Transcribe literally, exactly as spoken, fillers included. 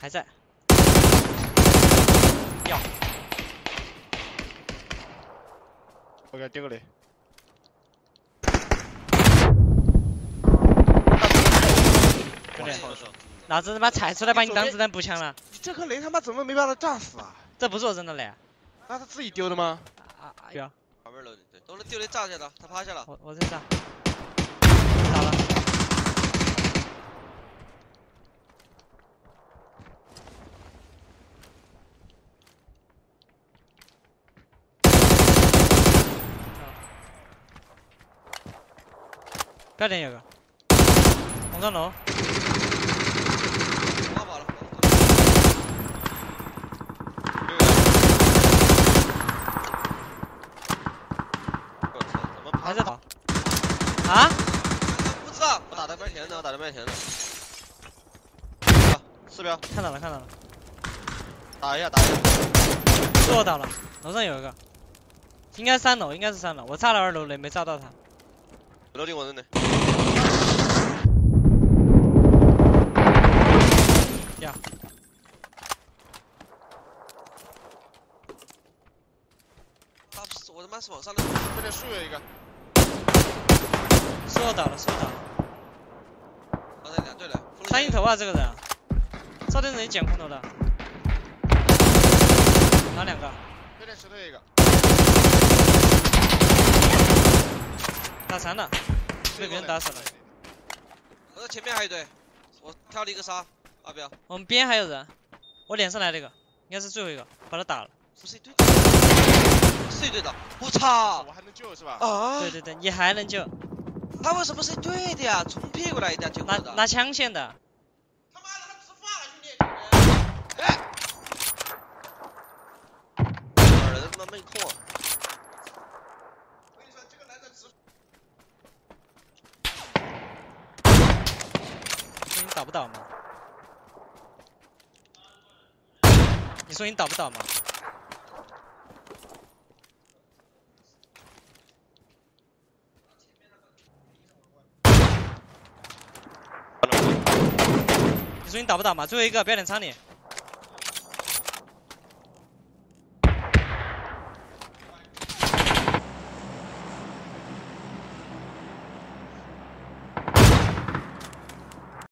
还在。要。 我给他丢个雷。 兄弟，老子他妈踩出来把你当子弹步枪了。 你这颗雷他妈怎么没把他炸死啊？ 这不是我扔的雷。 那他自己丢的吗？ 啊啊！对啊。 旁边楼对，都是丢雷炸下的，他趴下了。 我我在炸。打了。 标点有个，红砖楼。 拉跑了。 还在跑。啊？ 不知道，我打的麦田的，我打的麦田的。四标。 看到了，看到了。 打一下，打一下。 是我倒了，楼上有一个，应该是三楼，应该是三楼，我炸了二楼雷，没炸到他。 楼顶我扔的。 呀！ 他我他妈是往上的， 这边树有一个。 是我倒了，是我倒了。 刚才两队了。 三一头啊，这个人。这队人捡空投的。拿两个。 这边石头有一个。 打残了。 被别人打死了。 我在前面还有一队，我挑了一个杀，阿彪。 我们边还有人，我脸上来了一个，应该是最后一个，把他打了。 不是一队，是一队的。我操！ 我还能救是吧？ 啊！ 对对对，你还能救。 他为什么是一队的呀？从屁股来一点救拿的。 拿枪线的。 他妈的，他直发了，兄弟！哎！哪儿的他妈没空？ 你打不倒吗？你说你打不倒吗？你说你打不倒吗？最后一个标点仓里。